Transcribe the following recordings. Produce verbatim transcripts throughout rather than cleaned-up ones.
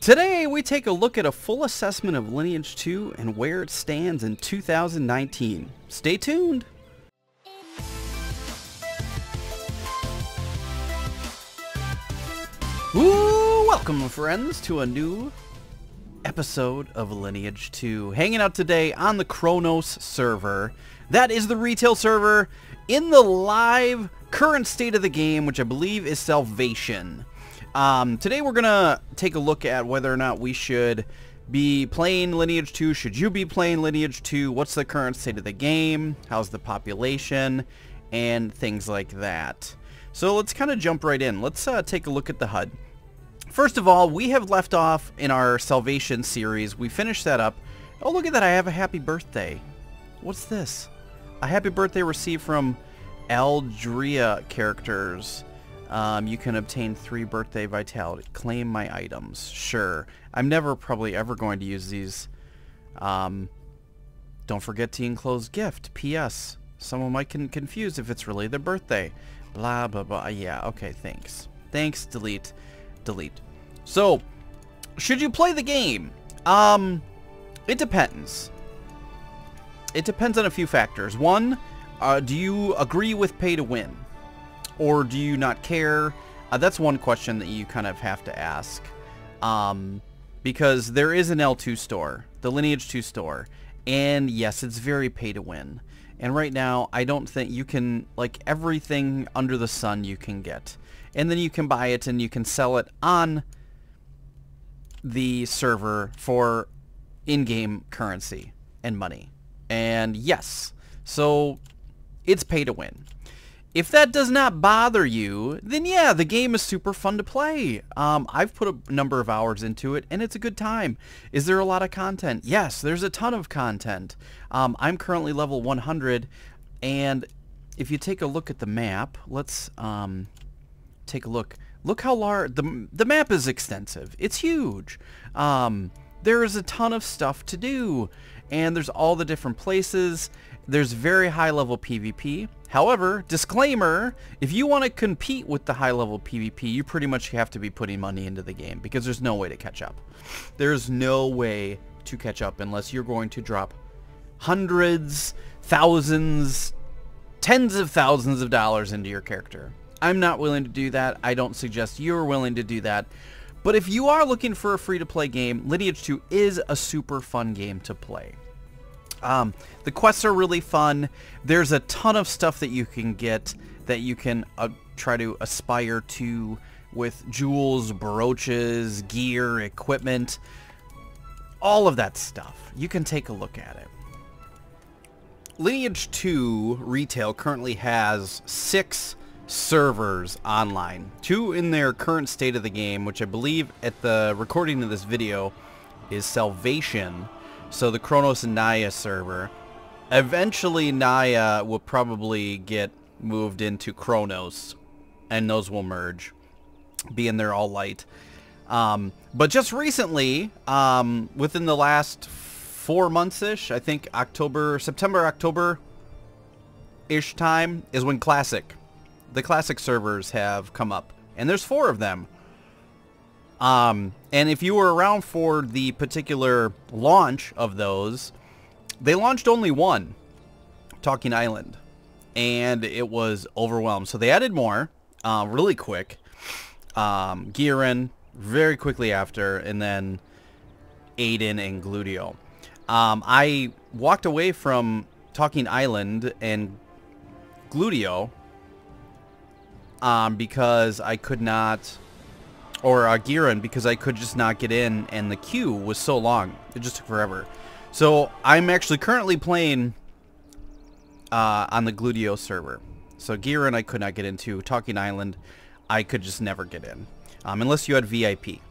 Today, we take a look at a full assessment of Lineage two and where it stands in two thousand nineteen. Stay tuned! Ooh, welcome friends to a new episode of Lineage two. Hanging out today on the Chronos server. That is the retail server in the live current state of the game, which I believe is Salvation. Um, today we're gonna take a look at whether or not we should be playing Lineage two. Should you be playing Lineage two? What's the current state of the game? How's the population? And things like that. So let's kind of jump right in. Let's uh, take a look at the H U D. First of all, we have left off in our Salvation series. We finished that up. Oh, look at that. I have a happy birthday. What's this? A happy birthday received from Aldria characters. Um, you can obtain three birthday vitality. Claim my items. Sure. I'm never probably ever going to use these. Um, don't forget to enclose gift. P S Someone might get confused if it's really their birthday. Blah, blah, blah. Yeah, okay, thanks. Thanks, delete. Delete. So, should you play the game? Um, it depends. It depends on a few factors. One, uh, do you agree with pay to win? Or do you not care? Uh, that's one question that you kind of have to ask. Um, because there is an L two store, the Lineage two store. And yes, it's very pay to win. And right now, I don't think you can, like, everything under the sun you can get. And then you can buy it and you can sell it on the server for in-game currency and money. And yes, so it's pay to win. If that does not bother you, then yeah, the game is super fun to play. Um, I've put a number of hours into it, and it's a good time. Is there a lot of content? Yes, there's a ton of content. Um, I'm currently level one hundred, and if you take a look at the map, let's um, take a look. Look how large, the, the map is extensive. It's huge. Um, there is a ton of stuff to do, and there's all the different places. There's very high-level PvP. However, disclaimer, if you want to compete with the high-level PvP, you pretty much have to be putting money into the game because there's no way to catch up. There's no way to catch up unless you're going to drop hundreds, thousands, tens of thousands of dollars into your character. I'm not willing to do that. I don't suggest you're willing to do that. But if you are looking for a free-to-play game, Lineage two is a super fun game to play. Um, the quests are really fun. There's a ton of stuff that you can get that you can uh, try to aspire to with jewels, brooches, gear, equipment, all of that stuff. You can take a look at it. Lineage two Retail currently has six servers online. Two in their current state of the game, which I believe at the recording of this video is Salvation. So the Chronos and Naya server. Eventually Naya will probably get moved into Chronos and those will merge, being they're all light. Um, but just recently, um, within the last four months-ish, I think October, September, October-ish time is when Classic, the Classic servers have come up. And there's four of them. Um, and if you were around for the particular launch of those, they launched only one, Talking Island, and it was overwhelmed. So they added more, uh, really quick. Um, Giran very quickly after, and then Aiden and Gludio. Um, I walked away from Talking Island and Gludio, um, because I could not... or uh, Giran, because I could just not get in, and the queue was so long. It just took forever. So I'm actually currently playing uh, on the Gludio server. So Giran I could not get into. Talking Island, I could just never get in. Um, unless you had V I P.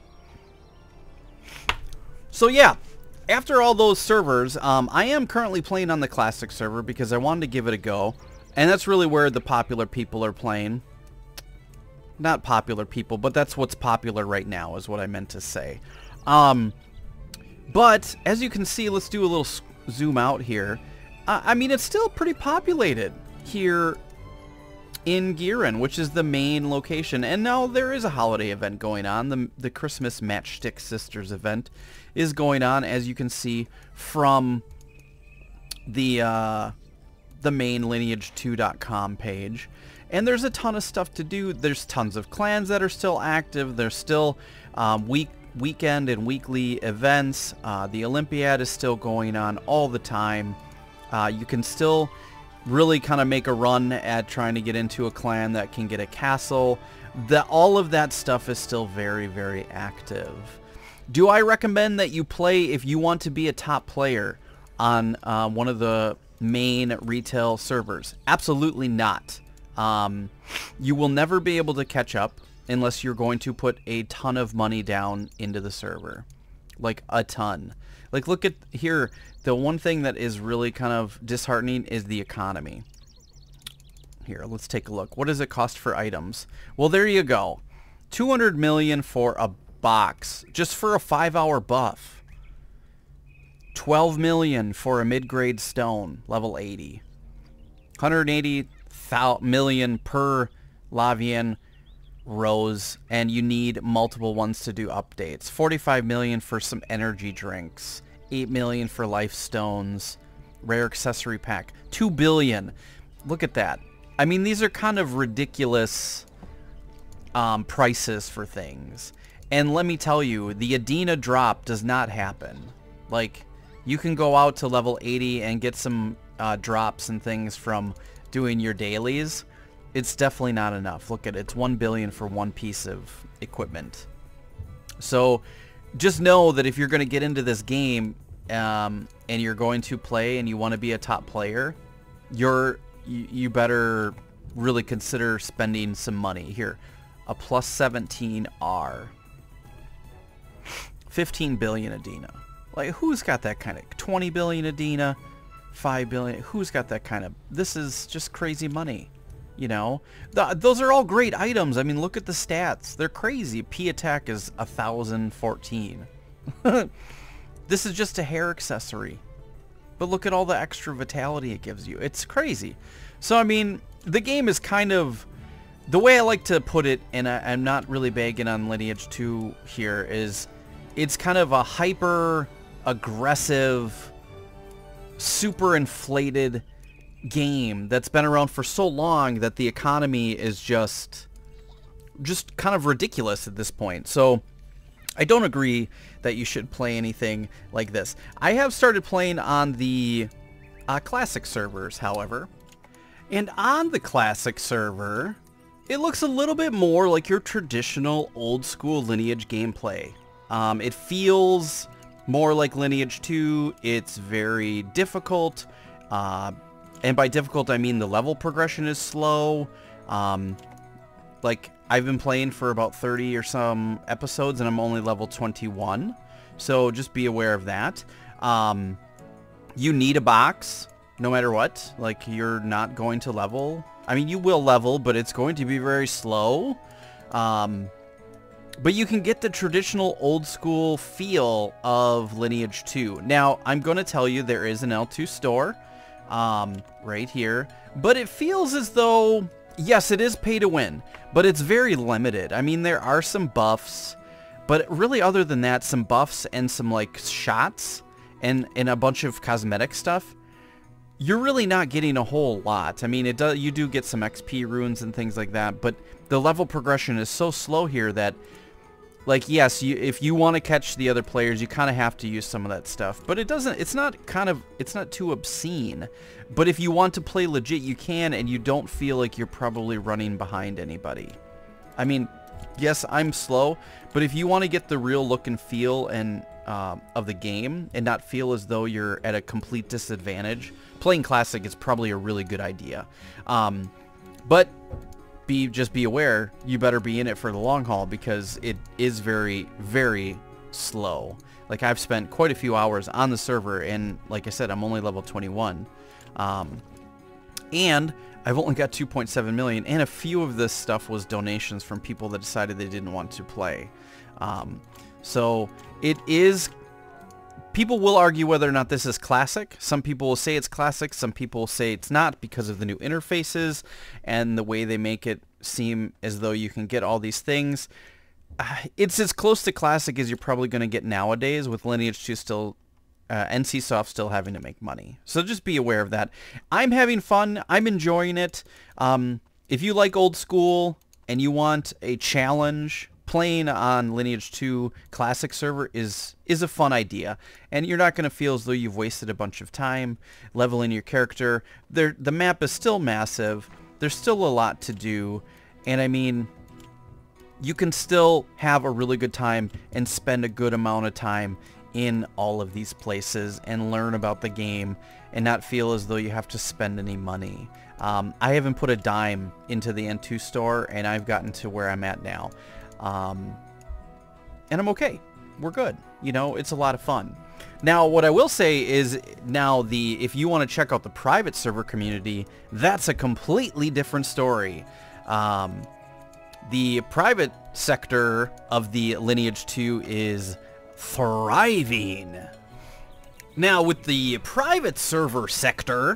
So yeah, after all those servers, um, I am currently playing on the Classic server because I wanted to give it a go. And that's really where the popular people are playing. Not popular people, but that's what's popular right now is what I meant to say. Um, but as you can see, let's do a little zoom out here. Uh, I mean, it's still pretty populated here in Giran, which is the main location. And now there is a holiday event going on. The, the Christmas Matchstick Sisters event is going on, as you can see from the uh, the main lineage two dot com page. And there's a ton of stuff to do. There's tons of clans that are still active. There's still um, week weekend and weekly events. Uh, the Olympiad is still going on all the time. Uh, you can still really kind of make a run at trying to get into a clan that can get a castle. That all of that stuff is still very, very active. Do I recommend that you play if you want to be a top player on uh, one of the main retail servers? Absolutely not. Um, you will never be able to catch up unless you're going to put a ton of money down into the server. Like a ton. Like look at here, the one thing that is really kind of disheartening is the economy. Here, let's take a look. What does it cost for items? Well, there you go. two hundred million for a box, just for a five hour buff. twelve million for a mid-grade stone, level eighty. one hundred eighty million per Lavian rose, and you need multiple ones to do updates. forty-five million for some energy drinks. eight million for life stones. Rare accessory pack. two billion. Look at that. I mean, these are kind of ridiculous um, prices for things. And let me tell you, the Adina drop does not happen. Like, you can go out to level eighty and get some uh, drops and things from doing your dailies. It's definitely not enough. Look at it. It's one billion for one piece of equipment. So just know that if you're going to get into this game um, and you're going to play and you want to be a top player, you're you, you better really consider spending some money. Here, a plus seventeen R. fifteen billion Adina. Like, who's got that kind of... twenty billion Adina, five billion... Who's got that kind of... This is just crazy money. You know, Th those are all great items. I mean, look at the stats. They're crazy. P attack is one thousand fourteen. This is just a hair accessory. But look at all the extra vitality it gives you. It's crazy. So, I mean, the game is kind of... The way I like to put it, and I, I'm not really bagging on Lineage two here, is it's kind of a hyper aggressive, super inflated game that's been around for so long that the economy is just just kind of ridiculous at this point. So I don't agree that you should play anything like this. I have started playing on the uh, classic servers, however, and on the classic server it looks a little bit more like your traditional old school Lineage gameplay. Um, it feels more like Lineage two. It's very difficult. Uh, And by difficult, I mean the level progression is slow. Um, like, I've been playing for about thirty or some episodes, and I'm only level twenty-one. So just be aware of that. Um, you need a box, no matter what. Like, you're not going to level. I mean, you will level, but it's going to be very slow. Um, but you can get the traditional old-school feel of Lineage two. Now, I'm going to tell you there is an L two store. Um, right here, but it feels as though, yes, it is pay to win, but it's very limited. I mean, there are some buffs, but really other than that, some buffs and some like shots and, and a bunch of cosmetic stuff, you're really not getting a whole lot. I mean, it does, you do get some X P runes and things like that, but the level progression is so slow here that, like, yes, you, if you want to catch the other players, you kind of have to use some of that stuff. But it doesn't, it's not kind of, it's not too obscene. But if you want to play legit, you can, and you don't feel like you're probably running behind anybody. I mean, yes, I'm slow, but if you want to get the real look and feel and uh, of the game and not feel as though you're at a complete disadvantage, playing Classic is probably a really good idea. Um, but... Be just be aware, you better be in it for the long haul, because it is very, very slow. Like, I've spent quite a few hours on the server, and like I said, I'm only level twenty-one. Um, and I've only got two point seven million, and a few of this stuff was donations from people that decided they didn't want to play. Um, so it is people will argue whether or not this is classic. Some people will say it's classic. Some people will say it's not because of the new interfaces and the way they make it seem as though you can get all these things. Uh, it's as close to classic as you're probably going to get nowadays, with Lineage two still, uh, NCSoft still having to make money. So just be aware of that. I'm having fun. I'm enjoying it. Um, if you like old school and you want a challenge, playing on Lineage two Classic server is is a fun idea, and you're not going to feel as though you've wasted a bunch of time leveling your character. There, the map is still massive. There's still a lot to do, and I mean, you can still have a really good time and spend a good amount of time in all of these places and learn about the game and not feel as though you have to spend any money. Um, I haven't put a dime into the N two store, and I've gotten to where I'm at now. Um, and I'm okay. We're good. You know, it's a lot of fun. Now, what I will say is, now the if you want to check out the private server community, that's a completely different story. Um, the private sector of the Lineage two is thriving. Now, with the private server sector,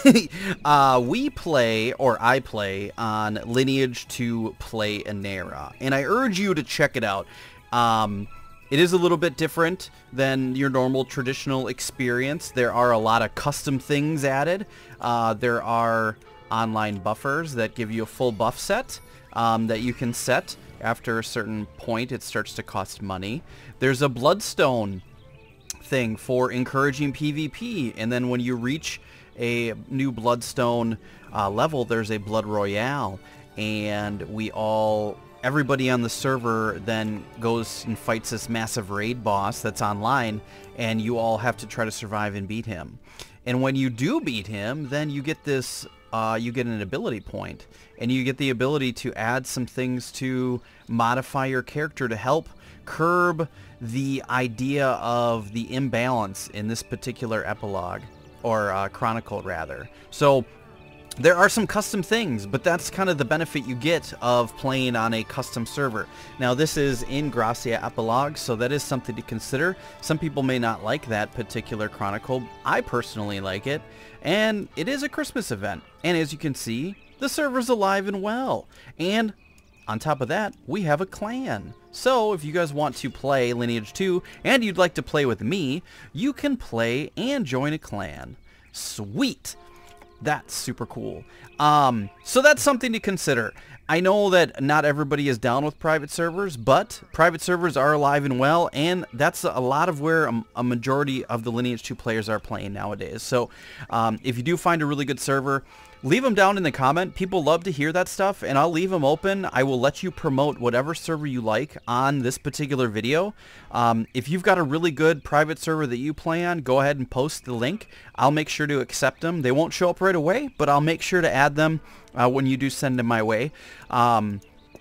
uh, we play, or I play, on Lineage two Playinera, and I urge you to check it out. Um, it is a little bit different than your normal traditional experience. There are a lot of custom things added. Uh, there are online buffers that give you a full buff set um, that you can set. After a certain point, it starts to cost money. There's a Bloodstone thing for encouraging PvP, and then when you reach a new Bloodstone uh, level, there's a Blood Royale, and we all everybody on the server then goes and fights this massive raid boss that's online, and you all have to try to survive and beat him. And when you do beat him, then you get this uh, you get an ability point, and you get the ability to add some things to modify your character to help curb the idea of the imbalance in this particular epilogue, or uh, chronicle rather. So there are some custom things, but that's kind of the benefit you get of playing on a custom server. Now, this is in Gracia Epilogue, so that is something to consider. Some people may not like that particular chronicle. I personally like it, and it is a Christmas event. And as you can see, the server's alive and well. And on top of that, we have a clan. So if you guys want to play Lineage two and you'd like to play with me, you can play and join a clan. Sweet. That's super cool. Um, so that's something to consider. I know that not everybody is down with private servers, but private servers are alive and well, and that's a lot of where a, a majority of the Lineage two players are playing nowadays. So um, if you do find a really good server, leave them down in the comment. People love to hear that stuff, and I'll leave them open. I will let you promote whatever server you like on this particular video. Um, if you've got a really good private server that you play on, go ahead and post the link. I'll make sure to accept them. They won't show up right away, but I'll make sure to add them uh, when you do send them my way. Um,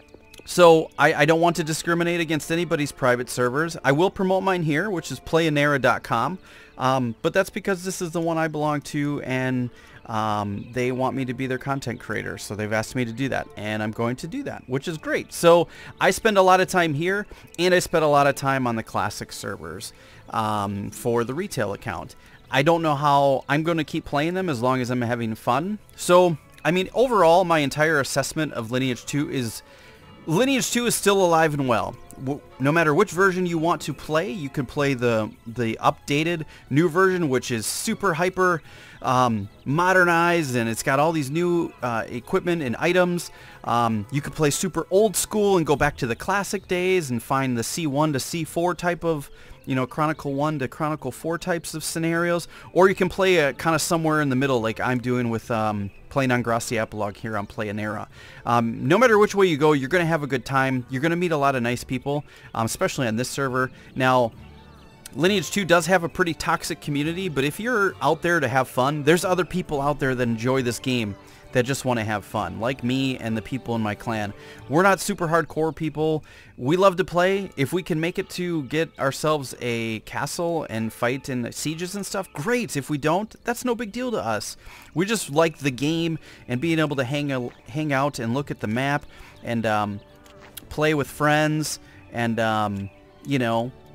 So I, I don't want to discriminate against anybody's private servers. I will promote mine here, which is playinera dot com. Um, but that's because this is the one I belong to, and um, they want me to be their content creator. So they've asked me to do that, and I'm going to do that, which is great. So I spend a lot of time here, and I spend a lot of time on the classic servers um, for the retail account. I don't know how I'm going to keep playing them as long as I'm having fun. So, I mean, overall, my entire assessment of Lineage two is Lineage two is still alive and well. No matter which version you want to play, you can play the the updated new version, which is super hyper um, modernized, and it's got all these new uh, equipment and items. Um, you could play super old school and go back to the classic days and find the C one to C four type of, you know, Chronicle one to Chronicle four types of scenarios, or you can play a kind of somewhere in the middle, like I'm doing with um, playing on Gracia Epilogue here on Playinera. Um, no matter which way you go, you're going to have a good time. You're going to meet a lot of nice people, um, especially on this server. Now, Lineage two does have a pretty toxic community, but if you're out there to have fun, there's other people out there that enjoy this game that just want to have fun, like me and the people in my clan. We're not super hardcore people. We love to play. If we can make it to get ourselves a castle and fight in sieges and stuff, great. If we don't, that's no big deal to us. We just like the game and being able to hang, a, hang out and look at the map and um, play with friends and, um, you know,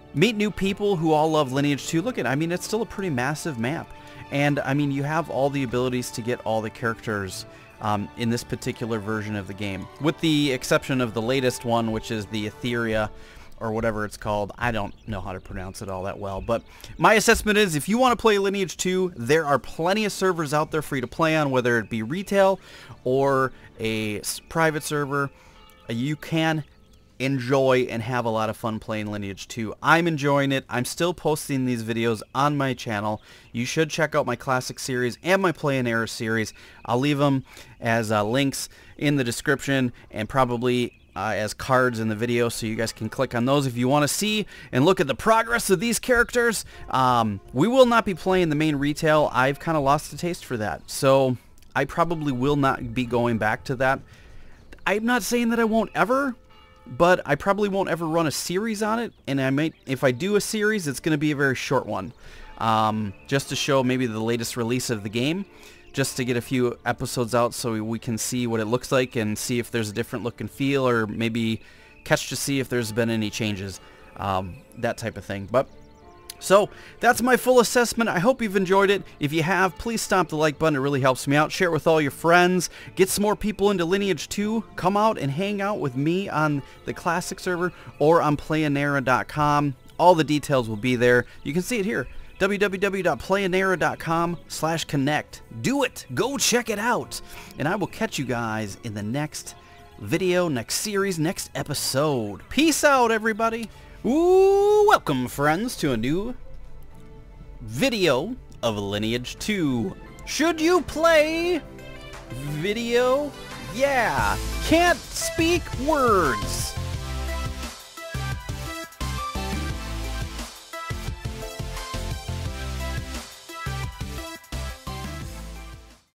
meet new people who all love Lineage two. Look at, I mean, it's still a pretty massive map. And, I mean, you have all the abilities to get all the characters um, in this particular version of the game. With the exception of the latest one, which is the Etheria, or whatever it's called. I don't know how to pronounce it all that well. But my assessment is, if you want to play Lineage two, there are plenty of servers out there for you to play on, whether it be retail or a private server. You can enjoy and have a lot of fun playing Lineage two. I'm enjoying it. I'm still posting these videos on my channel. You should check out my Classic series and my Play and Error series. I'll leave them as uh, links in the description and probably uh, as cards in the video, so you guys can click on those if you want to see and look at the progress of these characters. Um, we will not be playing the main retail. I've kind of lost the taste for that, so I probably will not be going back to that. I'm not saying that I won't ever, but I probably won't ever run a series on it, and I might, if I do a series, it's going to be a very short one, um, just to show maybe the latest release of the game, just to get a few episodes out so we, we can see what it looks like and see if there's a different look and feel, or maybe catch to see if there's been any changes, um, that type of thing. But so that's my full assessment. I hope you've enjoyed it. If you have, please stomp the like button. It really helps me out. Share it with all your friends. Get some more people into Lineage two. Come out and hang out with me on the Classic server or on Playanera dot com. All the details will be there. You can see it here. w w w dot playanera dot com slash connect. Do it. Go check it out. And I will catch you guys in the next video, next series, next episode. Peace out, everybody. Ooh, welcome, friends, to a new video of Lineage two. Should you play video? Yeah. Can't speak words.